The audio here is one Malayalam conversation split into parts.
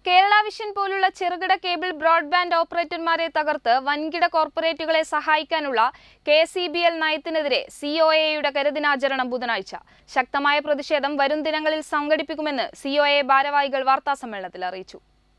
കേരള വിഷൻ പോലുള്ള ചെറുകിട കേബിൾ ബ്രോഡ്ബാൻഡ് ഓപ്പറേറ്റർമാരെ തകർത്ത് വൻകിട കോർപ്പറേറ്റുകളെ സഹായിക്കാനുള്ള KCBL നയത്തിനെതിരെ COAയുടെ കരുദിനാചരണം ബുധനാഴ്ച. ശക്തമായ പ്രതിഷേധം വരും ദിനങ്ങളിൽ സംഘടിപ്പിക്കുമെന്ന് COA ഭാരവാഹികൾ വാർത്താസമ്മേളനത്തിൽ അറിയിച്ചു.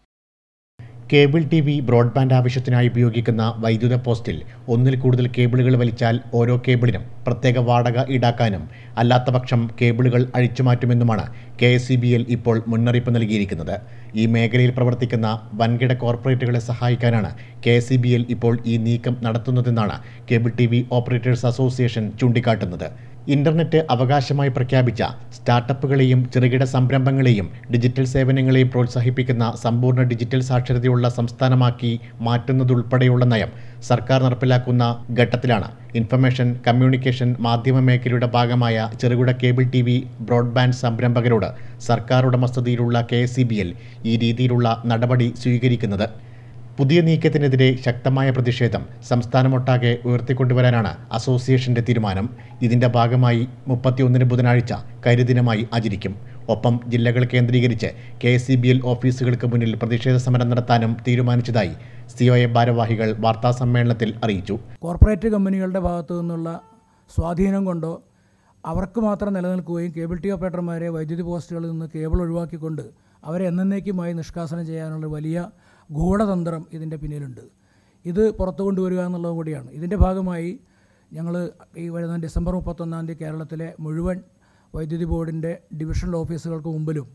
കേബിൾ TV ബ്രോഡ്ബാൻഡ് ആവശ്യത്തിനായി ഉപയോഗിക്കുന്ന വൈദ്യുത പോസ്റ്റിൽ ഒന്നിൽ കൂടുതൽ കേബിളുകൾ വലിച്ചാൽ ഓരോ കേബിളിനും പ്രത്യേക വാടക ഈടാക്കാനും അല്ലാത്തപക്ഷം കേബിളുകൾ അഴിച്ചുമാറ്റുമെന്നുമാണ് KCBL ഇപ്പോൾ മുന്നറിയിപ്പ് നൽകിയിരിക്കുന്നത്. ഈ മേഖലയിൽ പ്രവർത്തിക്കുന്ന വൻകിട കോർപ്പറേറ്റുകളെ സഹായിക്കാനാണ് KCBL ഇപ്പോൾ ഈ നീക്കം നടത്തുന്നതെന്നാണ് കേബിൾ TV ഓപ്പറേറ്റേഴ്സ് അസോസിയേഷൻ ചൂണ്ടിക്കാട്ടുന്നത്. ഇന്റർനെറ്റ് അവകാശമായി പ്രഖ്യാപിച്ച സ്റ്റാർട്ടപ്പുകളെയും ചെറുകിട സംരംഭങ്ങളെയും ഡിജിറ്റൽ സേവനങ്ങളെയും പ്രോത്സാഹിപ്പിക്കുന്ന സമ്പൂർണ്ണ ഡിജിറ്റൽ സാക്ഷരതയുള്ള സംസ്ഥാനമാക്കി മാറ്റുന്നതുൾപ്പെടെയുള്ള നയം സർക്കാർ നടപ്പിലാക്കുന്ന ഘട്ടത്തിലാണ് ഇൻഫർമേഷൻ കമ്മ്യൂണിക്കേഷൻ മാധ്യമ മേഖലയുടെ ഭാഗമായ ചെറുകിട കേബിൾ TV ബ്രോഡ്ബാൻഡ് സംരംഭകരോട് സർക്കാർ ഉടമസ്ഥതയിലുള്ള KCBL ഈ രീതിയിലുള്ള നടപടി സ്വീകരിക്കുന്നത്. പുതിയ നീക്കത്തിനെതിരെ ശക്തമായ പ്രതിഷേധം സംസ്ഥാനമൊട്ടാകെ ഉയർത്തിക്കൊണ്ടുവരാനാണ് അസോസിയേഷന്റെ തീരുമാനം. ഇതിന്റെ ഭാഗമായി 31 ബുധനാഴ്ച കരിദിനമായി ആചരിക്കും. ഒപ്പം ജില്ലകൾ കേന്ദ്രീകരിച്ച് KCBL ഓഫീസുകൾക്ക് മുന്നിൽ പ്രതിഷേധ സമരം നടത്താനും തീരുമാനിച്ചതായി COA ഭാരവാഹികൾ വാർത്താസമ്മേളനത്തിൽ അറിയിച്ചു. കോർപ്പറേറ്റ് കമ്പനികളുടെ ഭാഗത്തു നിന്നുള്ള സ്വാധീനം കൊണ്ടോ അവർക്ക് മാത്രം നിലനിൽക്കുകയും കേബിൾ TV ഓപ്പറേറ്റർമാരെ വൈദ്യുതി പോസ്റ്റുകളിൽ നിന്ന് കേബിൾ ഒഴിവാക്കിക്കൊണ്ട് അവരെ എന്നേക്കുമായി നിഷ്കാസനം ചെയ്യാനുള്ള വലിയ ഗൂഢതന്ത്രം ഇതിൻ്റെ പിന്നിലുണ്ട്. ഇത് പുറത്തു കൊണ്ടുവരിക എന്നുള്ളത് കൂടിയാണ്. ഇതിൻ്റെ ഭാഗമായി ഞങ്ങൾ ഈ വരുന്ന ഡിസംബർ 31 കേരളത്തിലെ മുഴുവൻ വൈദ്യുതി ബോർഡിൻ്റെ ഡിവിഷണൽ ഓഫീസുകൾക്ക് മുമ്പിലും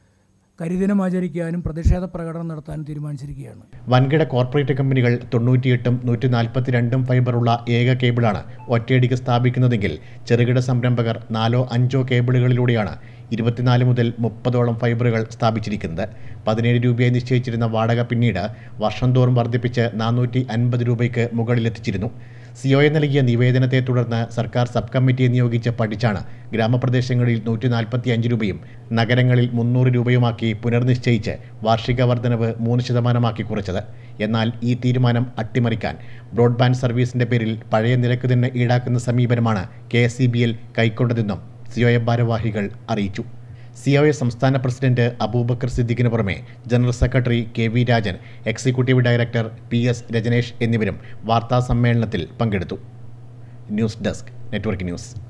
കരിദിനം ആചരിക്കാനും പ്രതിഷേധ പ്രകടനം നടത്താനും തീരുമാനിച്ചിരിക്കുകയാണ്. വൻകിട കോർപ്പറേറ്റ് കമ്പനികൾ 98ഉം 142ഉം ഫൈബറുള്ള ഏക കേബിളാണ് ഒറ്റയടിക്ക് സ്ഥാപിക്കുന്നതെങ്കിൽ ചെറുകിട സംരംഭകർ 4ഓ 5ഓ കേബിളുകളിലൂടെയാണ് 24 മുതൽ 30ഓളം ഫൈബറുകൾ സ്ഥാപിച്ചിരിക്കുന്നത്. 17 രൂപയായി നിശ്ചയിച്ചിരുന്ന വാടക പിന്നീട് വർഷം തോറും വർദ്ധിപ്പിച്ച് 450 രൂപയ്ക്ക് മുകളിലെത്തിച്ചിരുന്നു. COA നൽകിയ നിവേദനത്തെ തുടർന്ന് സർക്കാർ സബ് കമ്മിറ്റിയെ നിയോഗിച്ച് പഠിച്ചാണ് ഗ്രാമപ്രദേശങ്ങളിൽ 145 രൂപയും നഗരങ്ങളിൽ 300 രൂപയുമാക്കി പുനർനിശ്ചയിച്ച് വാർഷിക വർധനവ് 3% കുറച്ചത്. എന്നാൽ ഈ തീരുമാനം അട്ടിമറിക്കാൻ ബ്രോഡ്ബാൻഡ് സർവീസിന്റെ പേരിൽ പഴയ നിരക്ക് തന്നെ ഈടാക്കുന്ന സമീപനമാണ് KCBL കൈക്കൊണ്ടതെന്നും COA ഭാരവാഹികൾ അറിയിച്ചു. COA സംസ്ഥാന പ്രസിഡന്റ് അബൂബക്കർ സിദ്ദിഖിന് പുറമെ general secretary KV Rajan, executive director PS Rajanesh എന്നിവരും വാർത്താസമ്മേളനത്തിൽ പങ്കെടുത്തു. News desk, network news.